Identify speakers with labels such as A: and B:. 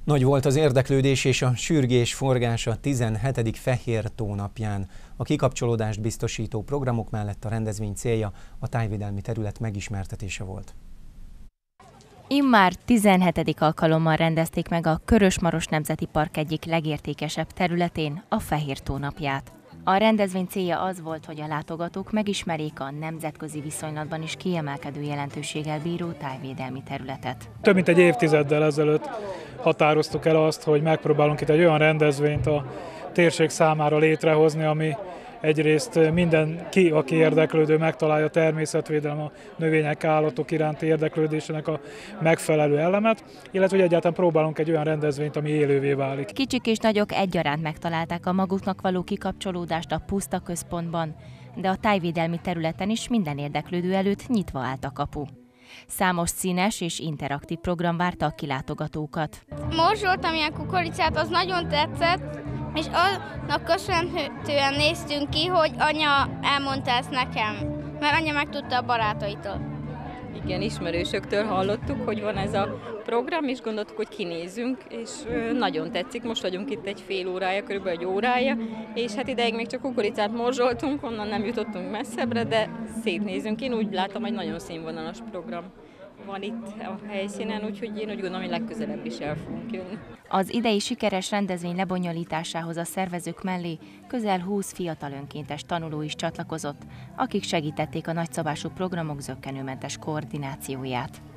A: Nagy volt az érdeklődés és a sürgés-forgás a 17. Fehér tó napján. A kikapcsolódást biztosító programok mellett a rendezvény célja a tájvédelmi terület megismertetése volt.
B: Immár 17. alkalommal rendezték meg a Körös-Maros Nemzeti Park egyik legértékesebb területén, a Fehér tó napját. A rendezvény célja az volt, hogy a látogatók megismerjék a nemzetközi viszonylatban is kiemelkedő jelentőséggel bíró tájvédelmi területet.
C: Több mint egy évtizeddel ezelőtt határoztuk el azt, hogy megpróbálunk itt egy olyan rendezvényt a térség számára létrehozni, ami egyrészt mindenki, aki érdeklődő, megtalálja a természetvédelem, a növények, állatok iránti érdeklődésének a megfelelő elemet, illetve hogy egyáltalán próbálunk egy olyan rendezvényt, ami élővé válik.
B: Kicsik és nagyok egyaránt megtalálták a maguknak való kikapcsolódást a puszta központban, de a tájvédelmi területen is minden érdeklődő előtt nyitva állt a kapu. Számos színes és interaktív program várta a kilátogatókat.
D: Morzsoltam ilyen kukoricát, az nagyon tetszett, és annak köszönhetően néztünk ki, hogy anya elmondta ezt nekem, mert anya megtudta a barátaitól.
E: Igen, ismerősöktől hallottuk, hogy van ez a program, és gondoltuk, hogy kinézzünk, és nagyon tetszik. Most vagyunk itt egy fél órája, körülbelül egy órája, és hát ideig még csak kukoricát morzsoltunk, onnan nem jutottunk messzebbre, de szétnézünk. Én úgy látom, hogy nagyon színvonalas program van itt a helyszínen, úgyhogy én úgy gondolom, hogy legközelebb is el fogunk jönni.
B: Az idei sikeres rendezvény lebonyolításához a szervezők mellé közel 20 fiatal önkéntes tanuló is csatlakozott, akik segítették a nagyszabású programok zökkenőmentes koordinációját.